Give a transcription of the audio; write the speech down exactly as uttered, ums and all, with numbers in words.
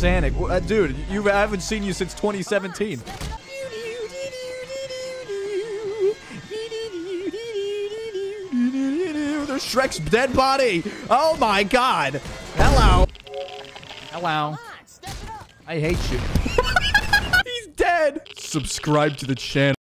Sanic. Uh, dude, you I haven't seen you since twenty seventeen. There's Shrek's dead body. Oh my god. Hello. Hello. I hate you. He's dead. Subscribe to the channel.